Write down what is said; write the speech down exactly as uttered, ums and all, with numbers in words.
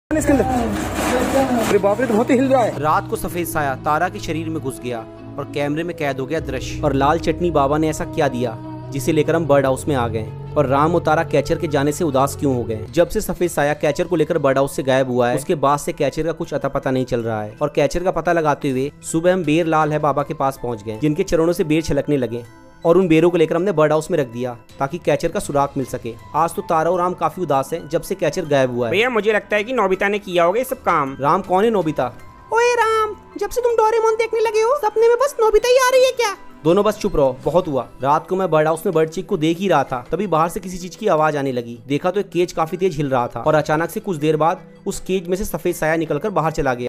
इसके अंदर। अरे बाप रे, तो बहुत ही हिल रहा है। रात को सफेद साया तारा के शरीर में घुस गया और कैमरे में कैद हो गया दृश्य। और लाल चटनी बाबा ने ऐसा क्या दिया जिसे लेकर हम बर्ड हाउस में आ गए। और राम और तारा कैचर के जाने से उदास क्यों हो गए। जब से सफेद साया कैचर को लेकर बर्ड हाउस से गायब हुआ है, उसके बाद से कैचर का कुछ अता पता नहीं चल रहा है। और कैचर का पता लगाते हुए सुबह हम बेर लाल है बाबा के पास पहुंच गए, जिनके चरणों से बेर छलकने लगे। और उन बेरों को लेकर हमने बर्ड हाउस में रख दिया ताकि कैचर का सुराग मिल सके। आज तो तारा और राम काफी उदास है जब से कैचर गायब हुआ है। भैया मुझे लगता है कि नोबिता ने किया होगा ये सब काम। राम कौन है नोबिता? ओए राम, जब से तुम डोरेमोन देखने लगे हो सपने में बस नोबिता ही आ रही है क्या? दोनों बस चुप रहो, बहुत हुआ। रात को मैं बर्ड हाउस में बर्ड चिक को देख ही रहा था, तभी बाहर से किसी चीज की आवाज आने लगी। देखा तो एक केज काफी तेज हिल रहा था और अचानक से कुछ देर बाद उस केज में से सफेद साया निकलकर बाहर चला गया।